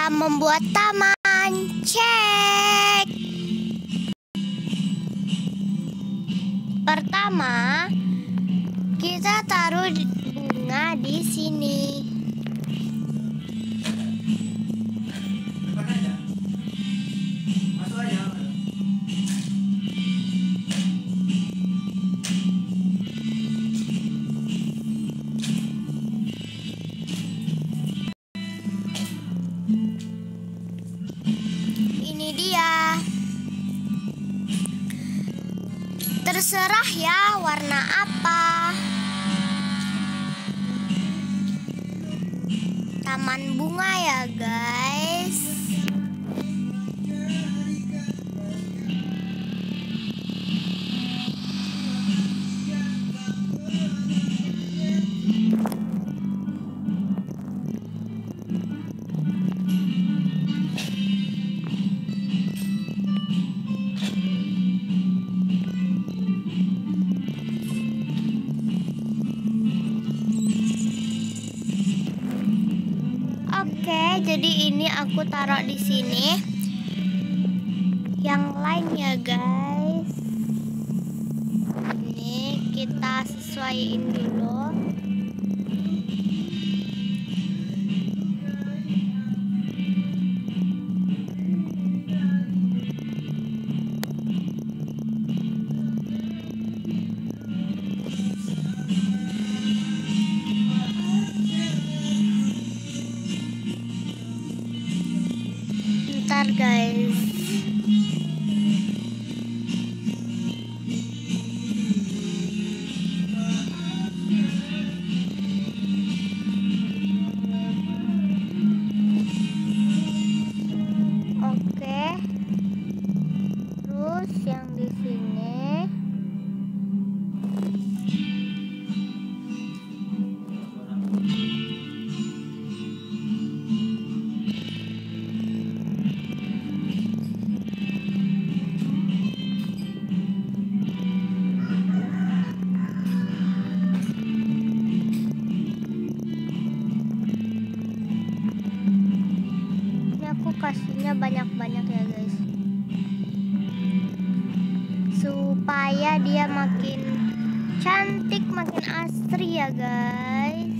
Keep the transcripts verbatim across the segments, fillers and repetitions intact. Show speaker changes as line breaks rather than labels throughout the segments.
membuat taman. Cek. Pertama, kita taruh bunga di sini. Ini dia. Terserah ya warna apa. Taman bunga ya guys. Oke, jadi ini aku taruh di sini. Yang lain ya guys. Ini kita sesuaiin dulu. Bentar guys. Oke. Terus yang di sini. Aku kasihnya banyak-banyak ya guys, supaya dia makin cantik, makin asri ya guys.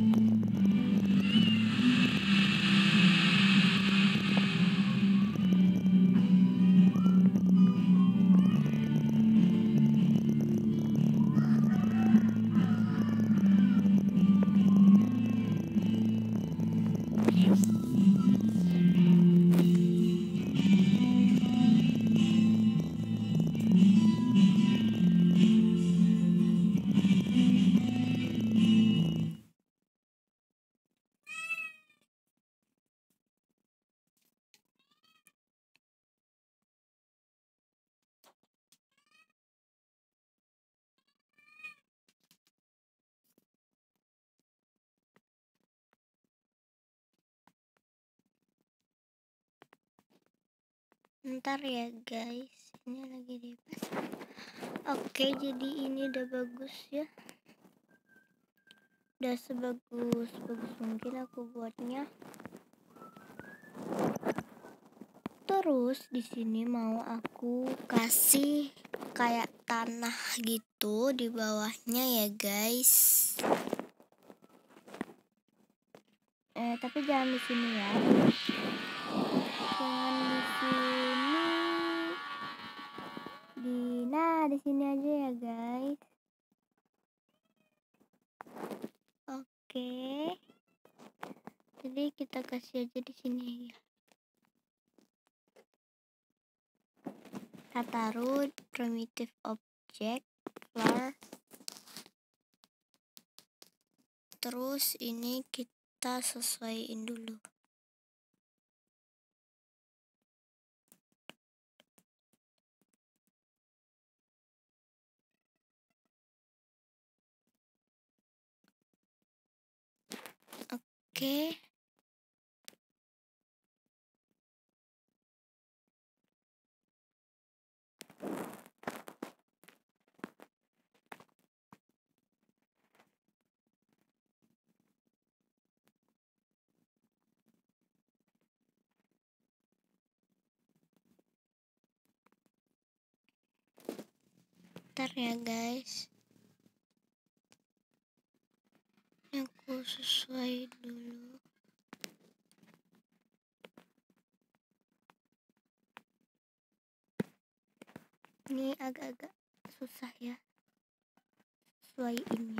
Ntar ya guys, ini lagi dipasang. Oke, jadi ini udah bagus ya. Udah sebagus bagus mungkin aku buatnya. Terus di sini mau aku kasih kayak tanah gitu di bawahnya ya guys. Eh tapi jangan di sini ya. Jangan di sini. Di nah di sini aja ya guys. Oke. Jadi kita kasih aja di sini ya. Kita taruh primitive object floor. Terus ini kita sesuaiin dulu. Oke. ya guys. Aku sesuai dulu. Ini agak-agak susah ya sesuaiinnya.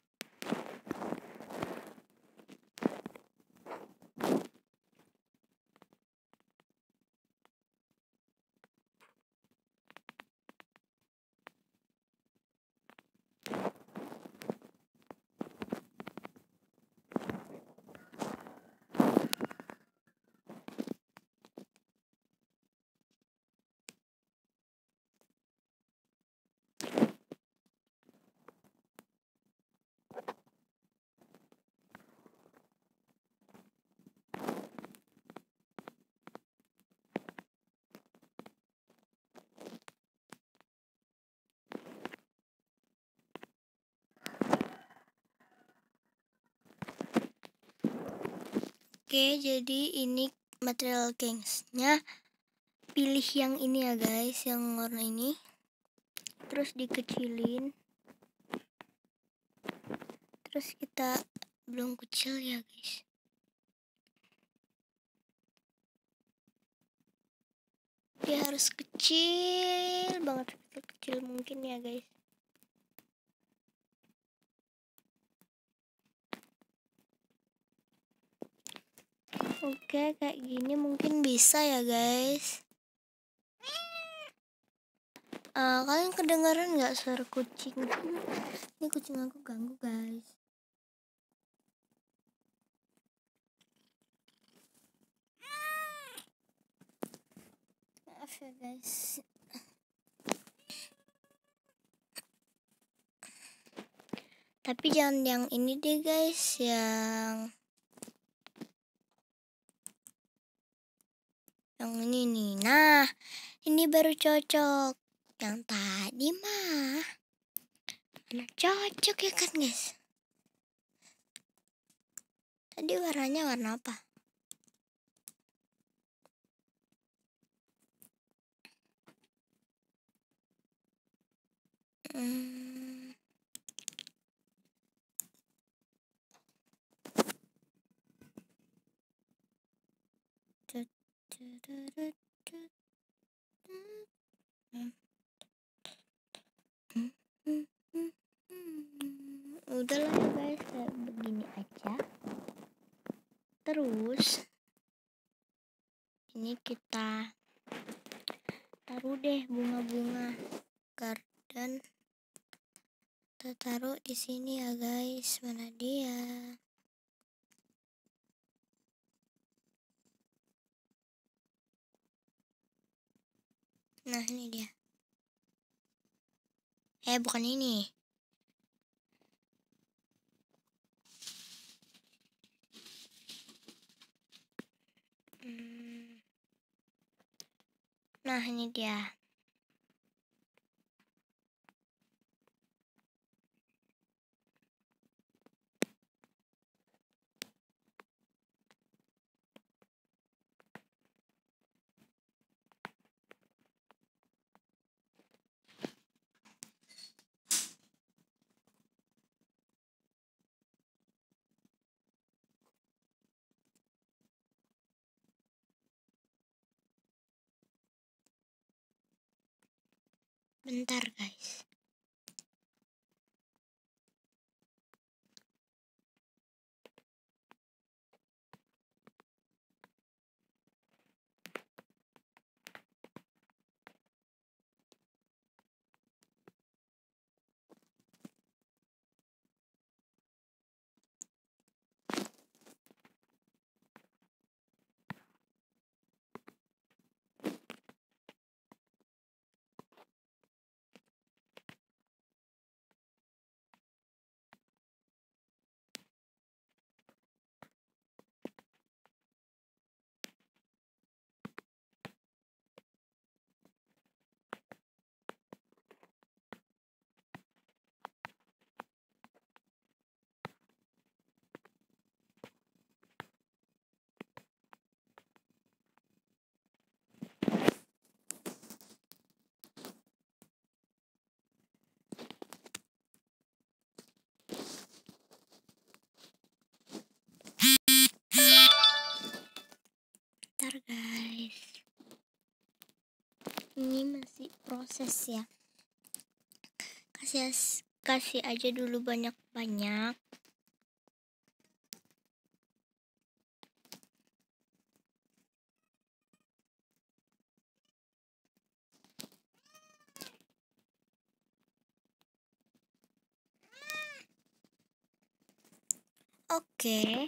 Oke, jadi ini material gangsnya. Pilih yang ini ya guys, yang warna ini. Terus dikecilin. Terus kita belum kecil ya guys. Dia harus kecil banget, kecil mungkin ya guys. Oke, kayak gini mungkin bisa ya guys. Uh, kalian kedengaran nggak suara kucing? Ini kucing aku ganggu guys. Maaf ya guys. Tapi jangan yang ini deh guys, yang yang ini nih. Nah, ini baru cocok. Yang tadi mah mana cocok ya kan guys. Tadi warnanya warna apa? Hmm. Udahlah ya guys, kayak begini aja. Terus ini kita taruh deh bunga-bunga garden. Kita taruh di sini ya guys. Mana dia? Nah, ini dia. Eh, bukan ini. Hmm. Nah, ini dia. Bentar guys. ini masih proses ya. Kasih kasih aja dulu banyak-banyak. Oke.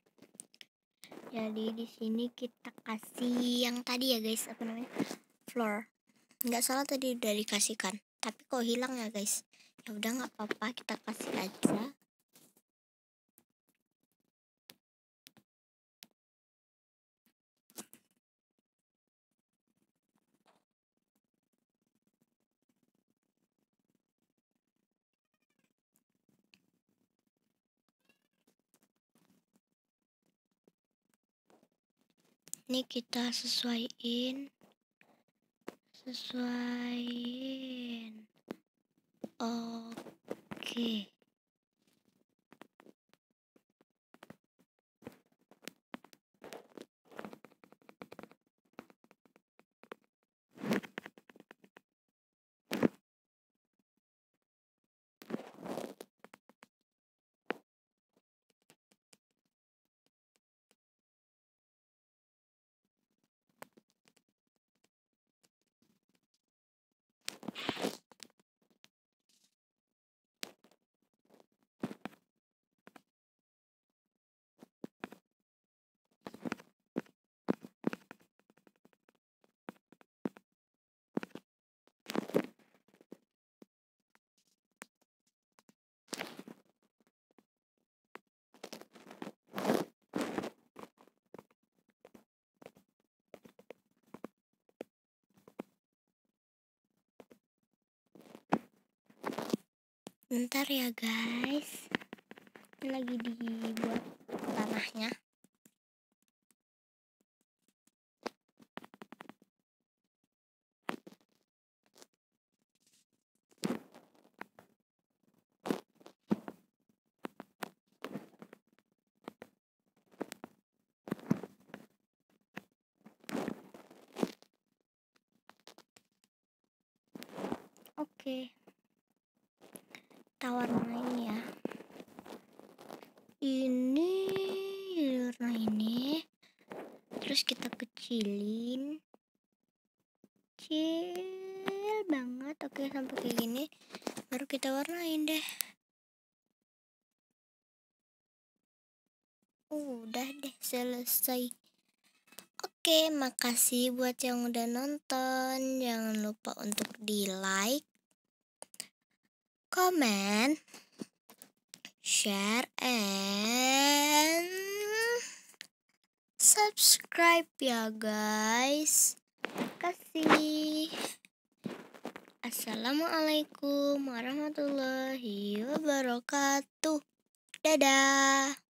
Jadi di sini kita kasih yang tadi ya guys, apa namanya? Floor. Nggak salah tadi udah dikasihkan, tapi kok hilang ya guys. Ya udah nggak apa-apa, kita kasih aja. Ini kita sesuaiin sesuaiin oke. Bentar ya guys, ini lagi dibuat tanahnya. Oke, kita warnain ya. Ini warna ini, terus kita kecilin, kecil banget. Oke, sampai kayak gini, baru kita warnain deh. Udah deh, selesai. Oke, makasih buat yang udah nonton. Jangan lupa untuk di like, comment, share, and subscribe ya guys. Kasih. Assalamualaikum warahmatullahi wabarakatuh. Dadah.